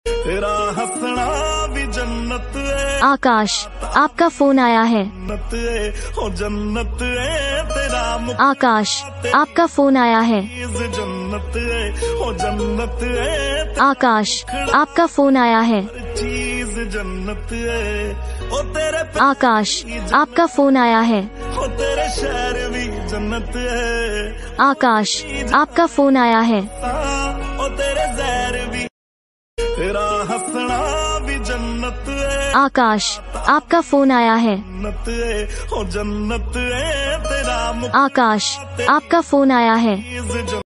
तेरा हंसना भी जन्नत है। आकाश, आपका फोन आया है। जन्नत है, हो जन्नत है तेरा आकाश, आपका फोन आया है। जन्नत है, हो जन्नत है आकाश, आपका फोन आया है। चीज जन्नत है। ओ तेरे आकाश, आपका फोन आया है। ओ तेरे शहर भी जन्नत है। आकाश, आपका फोन आया है। ओ तेरे जहर भी, तेरा हंसना भी जन्नत है। आकाश, आपका फोन आया है। जन्नत है, हो जन्नत है तेरा आकाश, आपका फोन आया है। मुकीज